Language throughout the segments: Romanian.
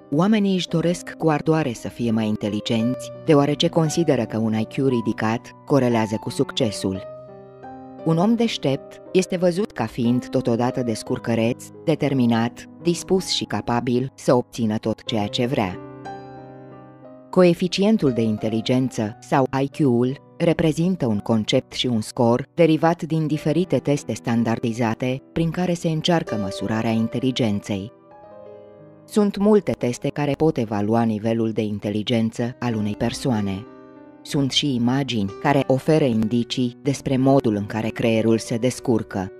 Oamenii își doresc cu ardoare să fie mai inteligenți, deoarece consideră că un IQ ridicat corelează cu succesul. Un om deștept este văzut ca fiind totodată descurcăreț, determinat, dispus și capabil să obțină tot ceea ce vrea. Coeficientul de inteligență sau IQ-ul reprezintă un concept și un scor derivat din diferite teste standardizate prin care se încearcă măsurarea inteligenței. Sunt multe teste care pot evalua nivelul de inteligență al unei persoane. Sunt și imagini care oferă indicii despre modul în care creierul se descurcă.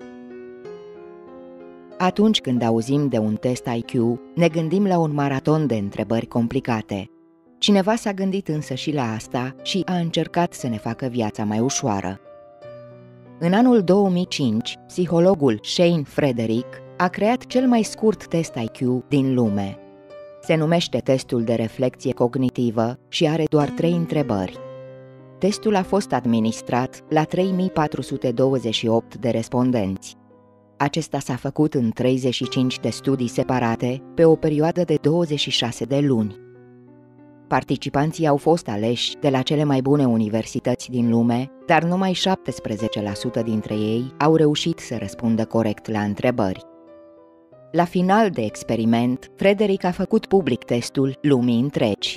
Atunci când auzim de un test IQ, ne gândim la un maraton de întrebări complicate. Cineva s-a gândit însă și la asta și a încercat să ne facă viața mai ușoară. În anul 2005, psihologul Shane Frederick a creat cel mai scurt test IQ din lume. Se numește testul de reflecție cognitivă și are doar 3 întrebări. Testul a fost administrat la 3428 de respondenți. Acesta s-a făcut în 35 de studii separate pe o perioadă de 26 de luni. Participanții au fost aleși de la cele mai bune universități din lume, dar numai 17% dintre ei au reușit să răspundă corect la întrebări. La final de experiment, Frederick a făcut public testul lumii întregi.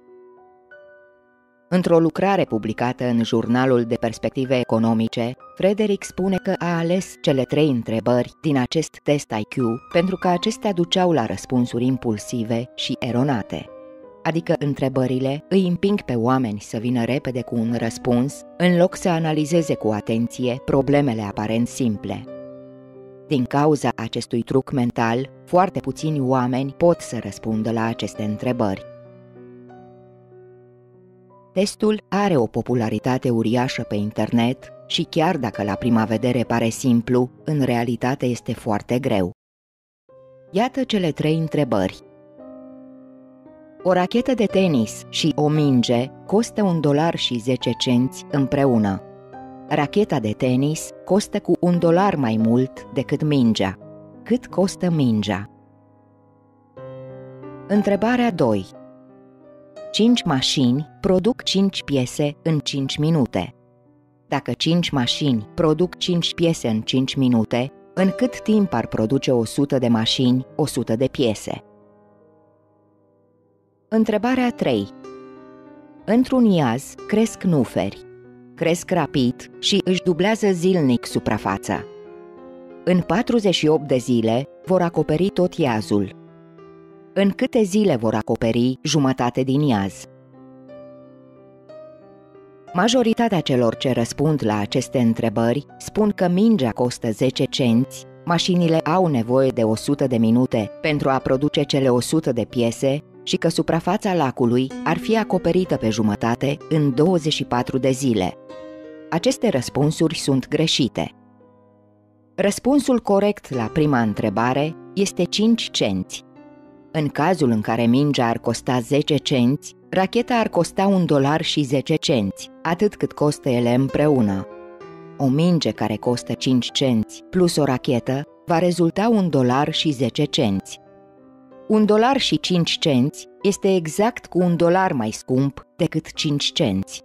Într-o lucrare publicată în Jurnalul de Perspective Economice, Frederick spune că a ales cele 3 întrebări din acest test IQ pentru că acestea duceau la răspunsuri impulsive și eronate. Adică întrebările îi împing pe oameni să vină repede cu un răspuns, în loc să analizeze cu atenție problemele aparent simple. Din cauza acestui truc mental, foarte puțini oameni pot să răspundă la aceste întrebări. Testul are o popularitate uriașă pe internet și chiar dacă la prima vedere pare simplu, în realitate este foarte greu. Iată cele 3 întrebări. O rachetă de tenis și o minge costă $1.10 împreună. Racheta de tenis costă cu $1 mai mult decât mingea. Cât costă mingea? Întrebarea 2. 5 mașini produc 5 piese în 5 minute. Dacă 5 mașini produc 5 piese în 5 minute, în cât timp ar produce 100 de mașini 100 de piese? Întrebarea 3. Într-un iaz cresc nuferi. Cresc rapid și își dublează zilnic suprafața. În 48 de zile vor acoperi tot iazul. În câte zile vor acoperi jumătate din iaz? Majoritatea celor ce răspund la aceste întrebări spun că mingea costă 10 cenți, mașinile au nevoie de 100 de minute pentru a produce cele 100 de piese și că suprafața lacului ar fi acoperită pe jumătate în 24 de zile. Aceste răspunsuri sunt greșite. Răspunsul corect la prima întrebare este 5 cenți. În cazul în care mingea ar costa 10 cenți, racheta ar costa $1.10, atât cât costă ele împreună. O minge care costă 5 cenți plus o rachetă va rezulta $1.10. $1.05 este exact cu $1 mai scump decât 5 cenți.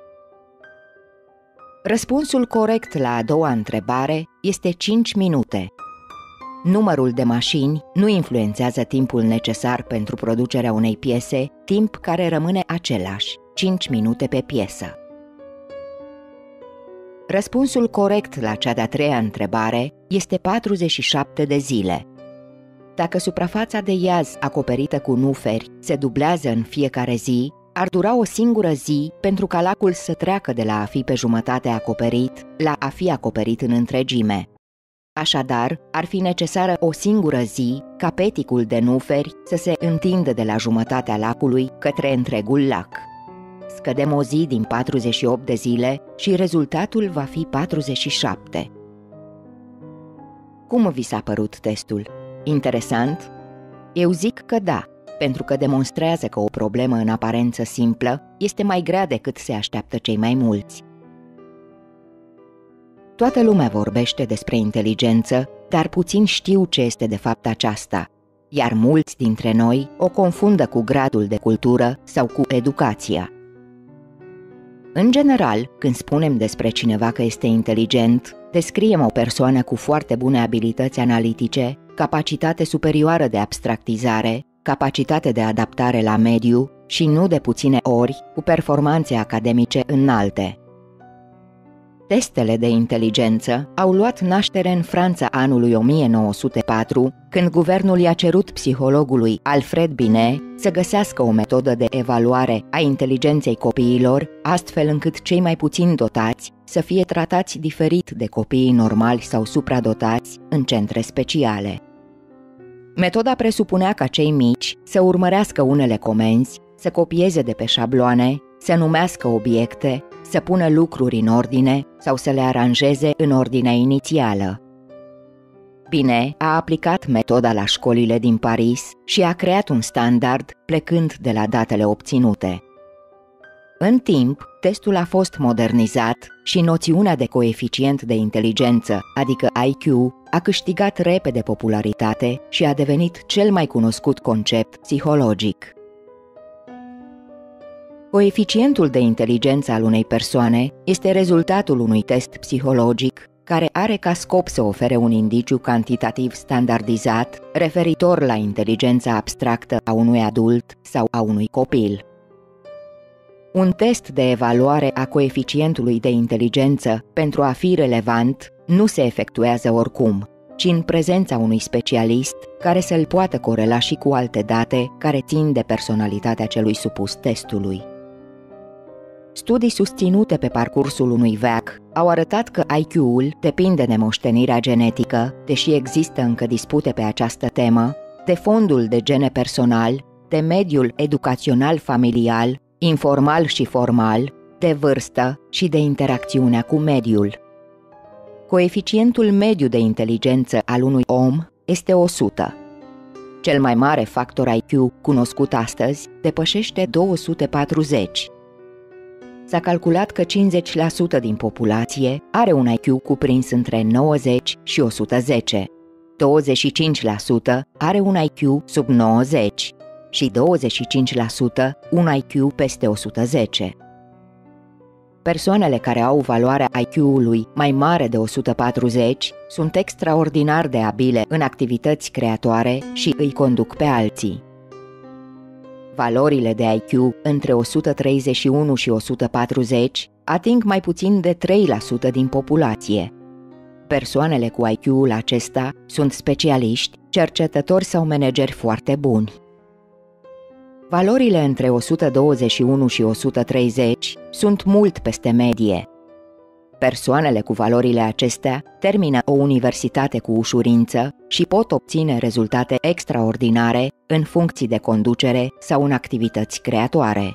Răspunsul corect la a doua întrebare este 5 minute. Numărul de mașini nu influențează timpul necesar pentru producerea unei piese, timp care rămâne același, 5 minute pe piesă. Răspunsul corect la cea de-a treia întrebare este 47 de zile. Dacă suprafața de iaz acoperită cu nuferi se dublează în fiecare zi, ar dura o singură zi pentru ca lacul să treacă de la a fi pe jumătate acoperit la a fi acoperit în întregime. Așadar, ar fi necesară o singură zi ca peticul de nuferi să se întindă de la jumătatea lacului către întregul lac. Scădem o zi din 48 de zile și rezultatul va fi 47. Cum vi s-a părut testul? Interesant? Eu zic că da, pentru că demonstrează că o problemă în aparență simplă este mai grea decât se așteaptă cei mai mulți. Toată lumea vorbește despre inteligență, dar puțin știu ce este de fapt aceasta. iar mulți dintre noi o confundă cu gradul de cultură sau cu educația. În general, când spunem despre cineva că este inteligent, descriem o persoană cu foarte bune abilități analitice, capacitate superioară de abstractizare, capacitate de adaptare la mediu și nu de puține ori cu performanțe academice înalte. Testele de inteligență au luat naștere în Franța anului 1904, când guvernul i-a cerut psihologului Alfred Binet să găsească o metodă de evaluare a inteligenței copiilor, astfel încât cei mai puțin dotați să fie tratați diferit de copiii normali sau supradotați în centre speciale. Metoda presupunea ca cei mici să urmărească unele comenzi, să copieze de pe șabloane, să numească obiecte, să pună lucruri în ordine sau să le aranjeze în ordinea inițială. Binet a aplicat metoda la școlile din Paris și a creat un standard plecând de la datele obținute. În timp, testul a fost modernizat și noțiunea de coeficient de inteligență, adică IQ, a câștigat repede popularitate și a devenit cel mai cunoscut concept psihologic. Coeficientul de inteligență al unei persoane este rezultatul unui test psihologic care are ca scop să ofere un indiciu cantitativ standardizat referitor la inteligența abstractă a unui adult sau a unui copil. Un test de evaluare a coeficientului de inteligență, pentru a fi relevant, nu se efectuează oricum, ci în prezența unui specialist care să-l poată corela și cu alte date care țin de personalitatea celui supus testului. Studii susținute pe parcursul unui veac au arătat că IQ-ul depinde de moștenirea genetică, deși există încă dispute pe această temă, de fondul de gene personal, de mediul educațional familial, informal și formal, de vârstă și de interacțiunea cu mediul. Coeficientul mediu de inteligență al unui om este 100. Cel mai mare factor IQ cunoscut astăzi depășește 240. S-a calculat că 50% din populație are un IQ cuprins între 90 și 110, 25% are un IQ sub 90 și 25% un IQ peste 110. Persoanele care au valoarea IQ-ului mai mare de 140 sunt extraordinar de abile în activități creatoare și îi conduc pe alții. Valorile de IQ între 131 și 140 ating mai puțin de 3% din populație. Persoanele cu IQ-ul acesta sunt specialiști, cercetători sau manageri foarte buni. Valorile între 121 și 130 sunt mult peste medie. Persoanele cu valorile acestea termină o universitate cu ușurință și pot obține rezultate extraordinare în funcții de conducere sau în activități creatoare.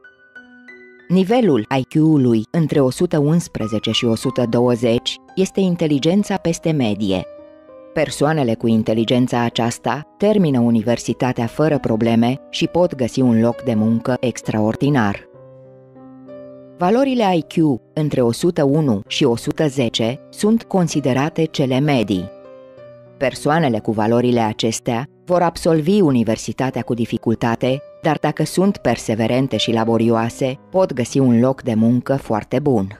Nivelul IQ-ului între 111 și 120 este inteligența peste medie. Persoanele cu inteligența aceasta termină universitatea fără probleme și pot găsi un loc de muncă extraordinar. Valorile IQ între 101 și 110 sunt considerate cele medii. Persoanele cu valorile acestea vor absolvi universitatea cu dificultate, dar dacă sunt perseverente și laborioase, pot găsi un loc de muncă foarte bun.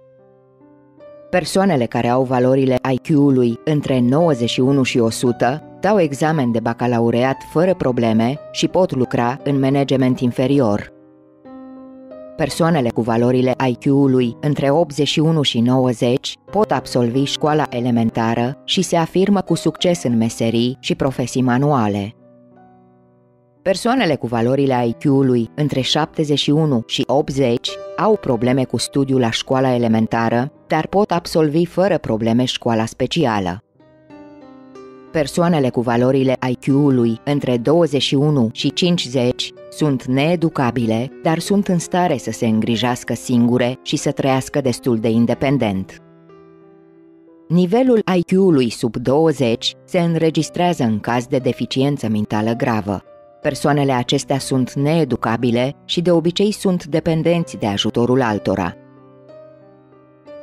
Persoanele care au valorile IQ-ului între 91 și 100 dau examen de bacalaureat fără probleme și pot lucra în management inferior. Persoanele cu valorile IQ-ului între 81 și 90 pot absolvi școala elementară și se afirmă cu succes în meserii și profesii manuale. Persoanele cu valorile IQ-ului între 71 și 80 au probleme cu studiul la școala elementară, dar pot absolvi fără probleme școala specială. Persoanele cu valorile IQ-ului între 21 și 50 sunt needucabile, dar sunt în stare să se îngrijească singure și să trăiască destul de independent. Nivelul IQ-ului sub 20 se înregistrează în caz de deficiență mentală gravă. Persoanele acestea sunt needucabile și de obicei sunt dependenți de ajutorul altora.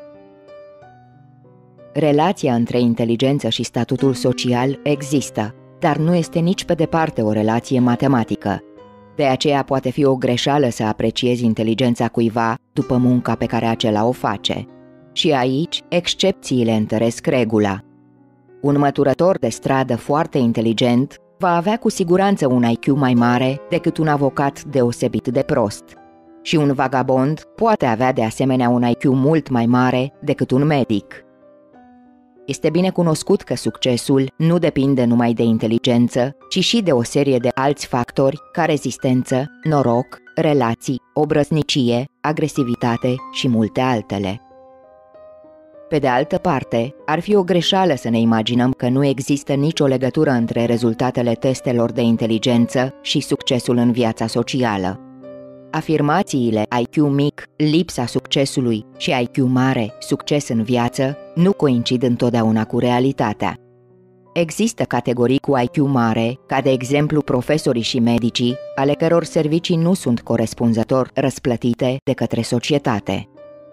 Relația între inteligență și statutul social există, dar nu este nici pe departe o relație matematică. De aceea poate fi o greșeală să apreciezi inteligența cuiva după munca pe care acela o face. Și aici, excepțiile întăresc regula. Un măturător de stradă foarte inteligent va avea cu siguranță un IQ mai mare decât un avocat deosebit de prost. Și un vagabond poate avea de asemenea un IQ mult mai mare decât un medic. Este bine cunoscut că succesul nu depinde numai de inteligență, ci și de o serie de alți factori ca rezistență, noroc, relații, obrăznicie, agresivitate și multe altele. Pe de altă parte, ar fi o greșeală să ne imaginăm că nu există nicio legătură între rezultatele testelor de inteligență și succesul în viața socială. Afirmațiile IQ mic, lipsa succesului și IQ mare, succes în viață, nu coincid întotdeauna cu realitatea. Există categorii cu IQ mare, ca de exemplu profesorii și medicii, ale căror servicii nu sunt corespunzător răsplătite de către societate.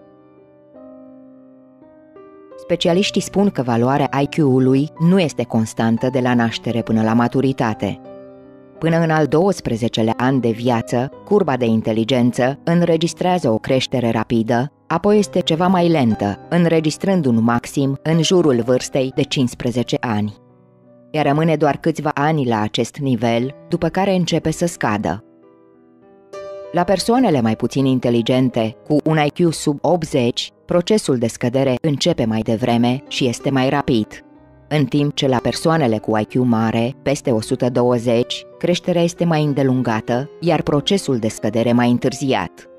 Specialiștii spun că valoarea IQ-ului nu este constantă de la naștere până la maturitate. Până în al 12-lea an de viață, curba de inteligență înregistrează o creștere rapidă, apoi este ceva mai lentă, înregistrând un maxim în jurul vârstei de 15 ani. Ea rămâne doar câțiva ani la acest nivel, după care începe să scadă. La persoanele mai puțin inteligente, cu un IQ sub 80, procesul de scădere începe mai devreme și este mai rapid, în timp ce la persoanele cu IQ mare, peste 120, creșterea este mai îndelungată, iar procesul de scădere mai întârziat.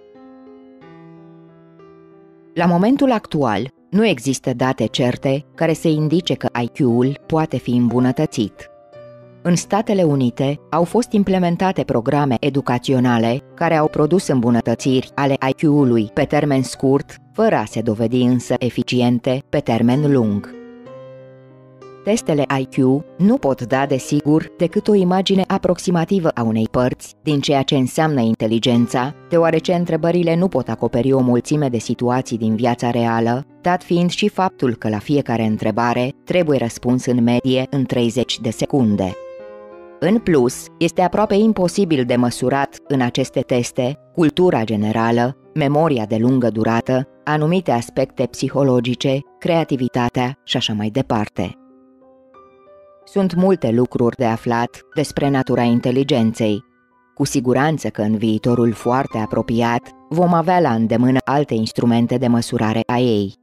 La momentul actual, nu există date certe care să indice că IQ-ul poate fi îmbunătățit. În Statele Unite au fost implementate programe educaționale care au produs îmbunătățiri ale IQ-ului pe termen scurt, fără a se dovedi însă eficiente pe termen lung. Testele IQ nu pot da de sigur decât o imagine aproximativă a unei părți din ceea ce înseamnă inteligența, deoarece întrebările nu pot acoperi o mulțime de situații din viața reală, dat fiind și faptul că la fiecare întrebare trebuie răspuns în medie în 30 de secunde. În plus, este aproape imposibil de măsurat în aceste teste cultura generală, memoria de lungă durată, anumite aspecte psihologice, creativitatea și așa mai departe. Sunt multe lucruri de aflat despre natura inteligenței. Cu siguranță că în viitorul foarte apropiat vom avea la îndemână alte instrumente de măsurare a ei.